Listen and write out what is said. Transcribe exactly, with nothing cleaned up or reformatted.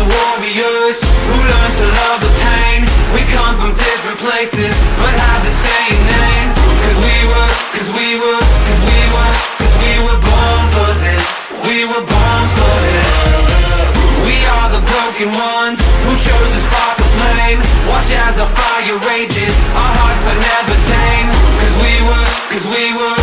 warriors who learn to love the pain. We come from different places, but have the same name. Cause we were, cause we were, cause we were, cause we were born for this. We were born for this. We are the broken ones who chose to spark a flame. Watch as our fire rages, our hearts are never tame. Cause we were, cause we were